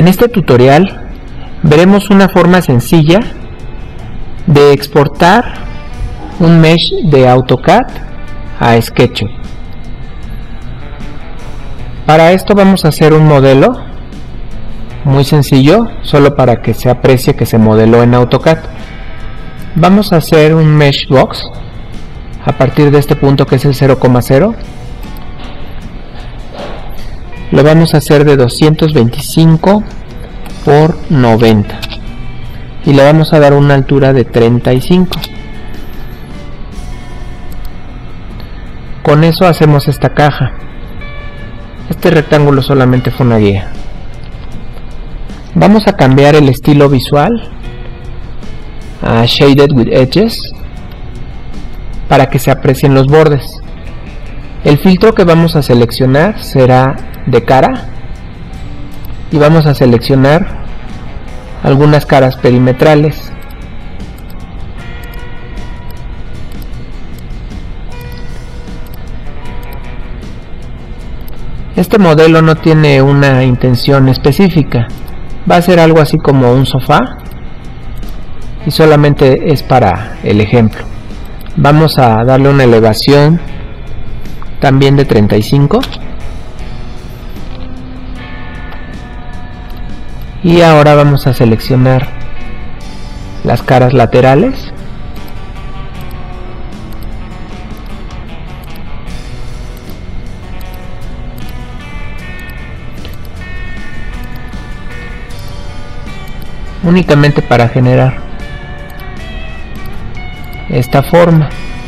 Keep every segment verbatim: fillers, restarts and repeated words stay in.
En este tutorial veremos una forma sencilla de exportar un mesh de AutoCAD a SketchUp. Para esto vamos a hacer un modelo muy sencillo, solo para que se aprecie que se modeló en AutoCAD. Vamos a hacer un mesh box a partir de este punto que es el cero coma cero. Lo vamos a hacer de doscientos veinticinco por noventa y le vamos a dar una altura de treinta y cinco. Con eso hacemos esta caja. Este rectángulo solamente fue una guía. Vamos a cambiar el estilo visual a Shaded with Edges para que se aprecien los bordes. El filtro que vamos a seleccionar será de cara y vamos a seleccionar algunas caras perimetrales. Este modelo no tiene una intención específica, va a ser algo así como un sofá y solamente es para el ejemplo. Vamos a darle una elevación también de treinta y cinco y ahora vamos a seleccionar las caras laterales únicamente para generar esta forma.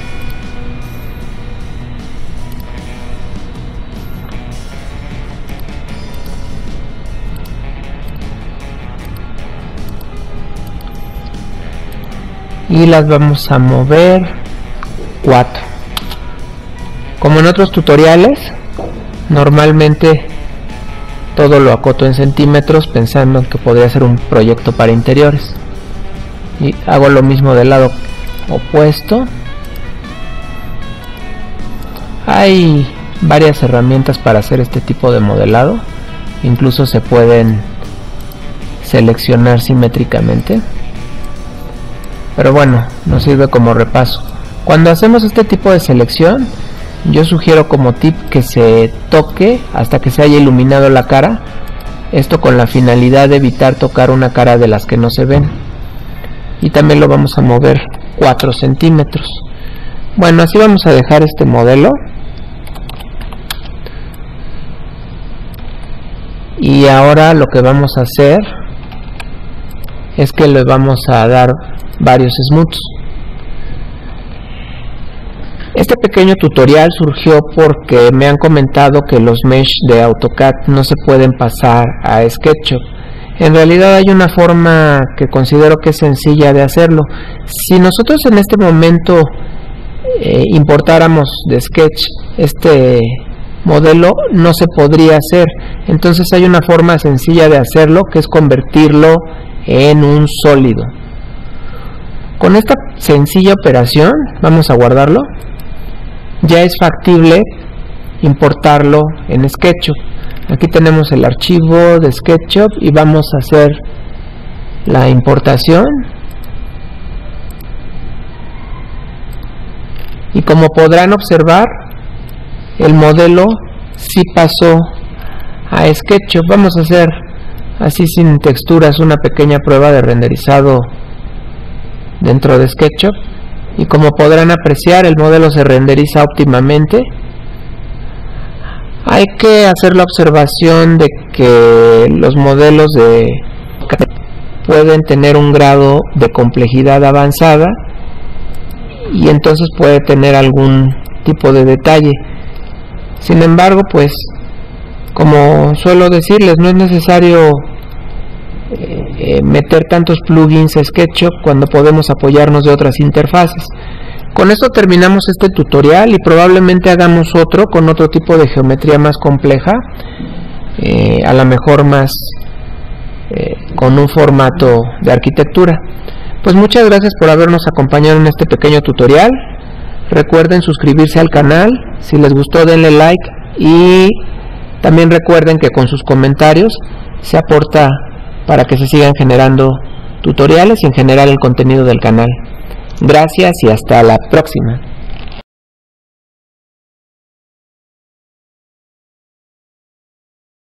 Y las vamos a mover cuatro. Como en otros tutoriales, normalmente todo lo acoto en centímetros pensando que podría ser un proyecto para interiores, y hago lo mismo del lado opuesto. Hay varias herramientas para hacer este tipo de modelado, incluso se pueden seleccionar simétricamente, pero bueno, nos sirve como repaso. Cuando hacemos este tipo de selección, yo sugiero como tip que se toque hasta que se haya iluminado la cara, esto con la finalidad de evitar tocar una cara de las que no se ven. Y también lo vamos a mover cuatro centímetros. Bueno, así vamos a dejar este modelo. Y ahora lo que vamos a hacer es que le vamos a dar varios smooths. Este pequeño tutorial surgió porque me han comentado que los mesh de AutoCAD no se pueden pasar a SketchUp. En realidad hay una forma que considero que es sencilla de hacerlo. Si nosotros en este momento eh, importáramos de Sketch este modelo, no se podría hacer. Entonces hay una forma sencilla de hacerlo, que es convertirlo en un sólido. Con esta sencilla operación, vamos a guardarlo, ya es factible importarlo en SketchUp. Aquí tenemos el archivo de SketchUp y vamos a hacer la importación. Y como podrán observar, el modelo sí pasó a SketchUp. Vamos a hacer así sin texturas una pequeña prueba de renderizado dentro de SketchUp, y como podrán apreciar, el modelo se renderiza óptimamente. Hay que hacer la observación de que los modelos de pueden tener un grado de complejidad avanzada y entonces puede tener algún tipo de detalle. Sin embargo, pues como suelo decirles, no es necesario eh, meter tantos plugins a SketchUp cuando podemos apoyarnos de otras interfaces. Con esto terminamos este tutorial y probablemente hagamos otro con otro tipo de geometría más compleja, eh, a lo mejor más eh, con un formato de arquitectura. Pues muchas gracias por habernos acompañado en este pequeño tutorial. Recuerden suscribirse al canal, si les gustó denle like, y también recuerden que con sus comentarios se aporta para que se sigan generando tutoriales y en general el contenido del canal. Gracias y hasta la próxima.